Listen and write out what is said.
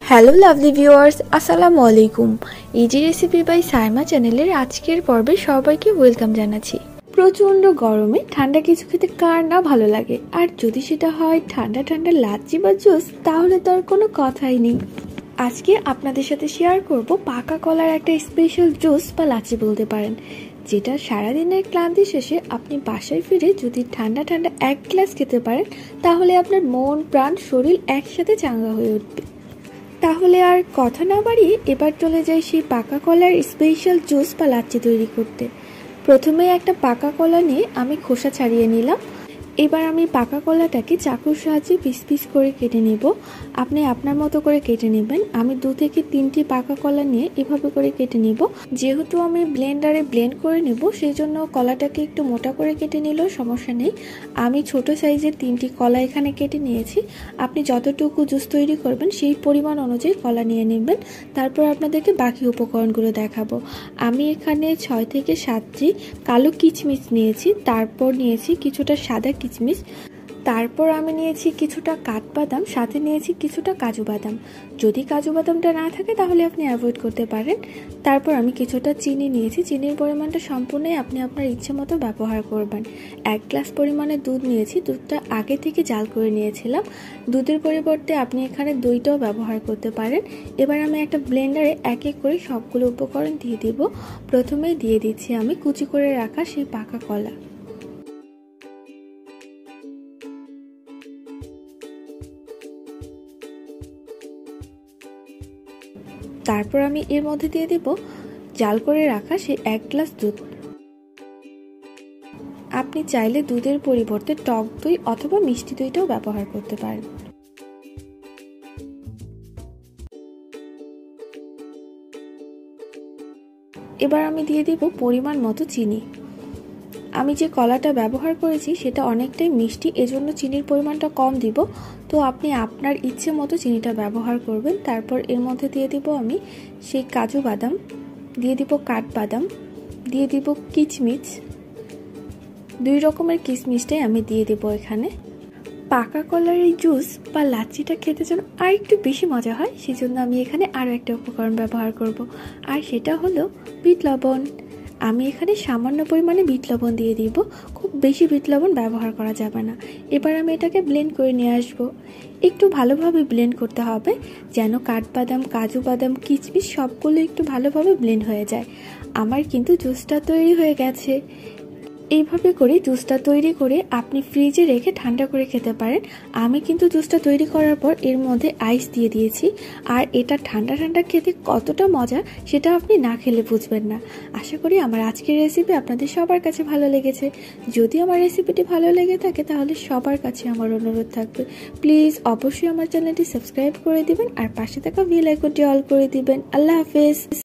Hello lovely viewers, আসসালামু আলাইকুম। Easy recipe by Saima চ্যানেলের আজকের পর্বে সবাইকে ওয়েলকাম জানাচ্ছি। প্রচণ্ড গরমে ঠান্ডা কিছু খেতে কার না ভালো লাগে, আর যদি সেটা হয় ঠান্ডা ঠান্ডা লাচ্ছি বা জুস, তাহলে তো আর কোনো কথাই নেই। আজকে আপনাদের সাথে শেয়ার করব পাকা কলার একটা স্পেশাল জুস বা লাচ্ছি বলতে পারেন, যেটা সারাদিনের ক্লান্তি শেষে আপনি বাসায় ফিরে যদি ঠান্ডা ঠান্ডা এক গ্লাস খেতে পারেন, তাহলে আপনার মন প্রাণ শরীর একসাথে চাঙ্গা হয়ে উঠবে। তাহলে আর কথা না বাড়িয়ে এবার চলে যাই সেই পাকা কলার স্পেশাল জুস বা লাচ্ছি তৈরি করতে। প্রথমে একটা পাকা কলা নিয়ে আমি খোসা ছাড়িয়ে নিলাম। এবার আমি পাকা কলাটাকে চাকুর সাহায্যে পিস পিস করে কেটে নেব। আপনি আপনার মতো করে কেটে নেবেন। আমি 2 থেকে 3টি পাকা কলা নিয়ে এভাবে করে কেটে নেব। যেহেতু আমি ব্লেন্ডারে ব্লেন্ড করে নেব, সেই জন্য কলাটাকে একটু মোটা করে কেটে নিলেও সমস্যা নেই। আমি ছোট সাইজের 3টি কলা এখানে কেটে নিয়েছি। আপনি যতটুকু জুস তৈরি করবেন সেই পরিমাণ অনুযায়ী কলা নিয়ে নেবেন। তারপর আপনাদেরকে বাকি উপকরণগুলো দেখাবো। আমি এখানে 6 থেকে 7টি কালো কিচমিচ নিয়েছি, তারপর নিয়েছি কিছুটা সাদা কিচমিচ, তারপর আমি নিয়েছি কিছুটা কাঠবাদাম, সাথে নিয়েছি কিছুটা কাজু বাদাম। যদি কাজু বাদামটা না থাকে তাহলে আপনি অ্যাভয়েড করতে পারেন। তারপর আমি কিছুটা চিনি নিয়েছি। চিনির পরিমাণটা সম্পূর্ণই আপনি আপনার ইচ্ছে মতো ব্যবহার করবেন। 1 গ্লাস পরিমাণে দুধ নিয়েছি। দুধটা আগে থেকে জাল করে নিয়েছিলাম। দুধের পরিবর্তে আপনি এখানে দইটাও ব্যবহার করতে পারেন। এবার আমি একটা ব্লেন্ডারে এক এক করে সবগুলো উপকরণ দিয়ে দিব। প্রথমে দিয়ে দিচ্ছি আমি কুচি করে রাখা সেই পাকা কলা। তারপর আমি এর মধ্যে দিয়ে দেব জাল করে রাখা সেই 1 গ্লাস দুধ। আপনি চাইলে দুধের পরিবর্তে টক দই অথবা মিষ্টি দইটাও ব্যবহার করতে পারেন। এবার আমি দিয়ে দেব পরিমাণ মতো চিনি। আমি যে কলাটা ব্যবহার করেছি সেটা অনেকটাই মিষ্টি, এজন্য চিনির পরিমাণটা কম দিব। তো আপনি আপনার ইচ্ছে মতো চিনিটা ব্যবহার করবেন। তারপর এর মধ্যে দিয়ে দিব আমি সেই কাজু বাদাম, দিয়ে দিব কাঠবাদাম, দিয়ে দিব কিচমিচ। 2 রকমের কিচমিচটাই আমি দিয়ে দেব এখানে। পাকা কলার এই জুস বা লাচ্ছিটা খেতে যেন আর একটু বেশি মজা হয়, সেজন্য আমি এখানে আরও একটা উপকরণ ব্যবহার করব, আর সেটা হলো বিট লবণ। আমি এখানে সামান্য পরিমাণে বিট লবণ দিয়ে দিব, খুব বেশি বিট লবণ ব্যবহার করা যাবে না। এবার আমি এটাকে ব্লেন্ড করে নিয়ে আসব। একটু ভালোভাবে ব্লেন্ড করতে হবে যেন কাঠবাদাম, কাজু বাদাম, কিচমিচ সবগুলো একটু ভালোভাবে ব্লেন্ড হয়ে যায়। আমার কিন্তু জুসটা তৈরি হয়ে গেছে। এইভাবে করে জুসটা তৈরি করে আপনি ফ্রিজে রেখে ঠান্ডা করে খেতে পারেন। আমি কিন্তু জুসটা তৈরি করার পর এর মধ্যে আইস দিয়ে দিয়েছি, আর এটা ঠান্ডা ঠান্ডা খেতে কতটা মজা সেটা আপনি না খেলে বুঝবেন না। আশা করি আমার আজকের রেসিপি আপনাদের সবার কাছে ভালো লেগেছে। যদি আমার রেসিপিটি ভালো লেগে থাকে তাহলে সবার কাছে আমার অনুরোধ থাকবে, প্লিজ অবশ্যই আমার চ্যানেলটি সাবস্ক্রাইব করে দিবেন আর পাশে থাকা বেল আইকনটি অল করে দিবেন। আল্লাহ হাফেজ।